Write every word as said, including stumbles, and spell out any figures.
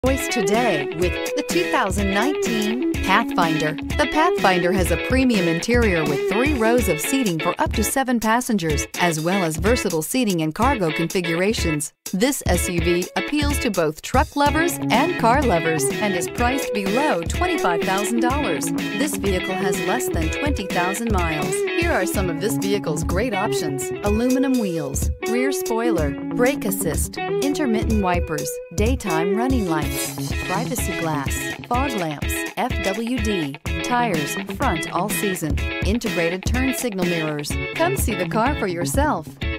Choice today with the two thousand nineteen Pathfinder. The Pathfinder has a premium interior with three rows of seating for up to seven passengers, as well as versatile seating and cargo configurations. This S U V appeals to both truck lovers and car lovers and is priced below twenty-five thousand dollars. This vehicle has less than twenty thousand miles. Here are some of this vehicle's great options: aluminum wheels, rear spoiler, brake assist, intermittent wipers, daytime running lights, privacy glass, fog lamps, F W D, tires, front all season, integrated turn signal mirrors. Come see the car for yourself.